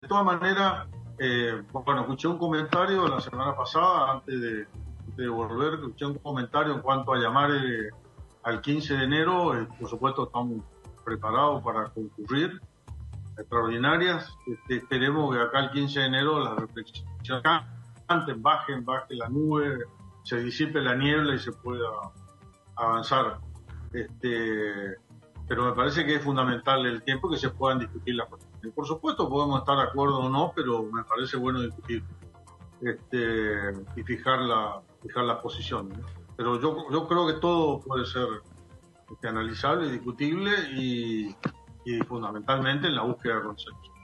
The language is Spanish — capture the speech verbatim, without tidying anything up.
todas maneras, eh, bueno, escuché un comentario la semana pasada, antes de, de volver, escuché un comentario en cuanto a llamar eh, al quince de enero. Eh, por supuesto, estamos preparados para concurrir extraordinarias. Este, esperemos que acá el quince de enero las reflexiones canten, bajen, baje la nube, se disipe la niebla y se pueda avanzar. Este, pero me parece que es fundamental el tiempo que se puedan discutir las cuestiones. Por supuesto podemos estar de acuerdo o no, pero me parece bueno discutir este, y fijar la fijar las posiciones, ¿no? Pero yo yo creo que todo puede ser este, analizable, discutible y, y fundamentalmente en la búsqueda de consenso.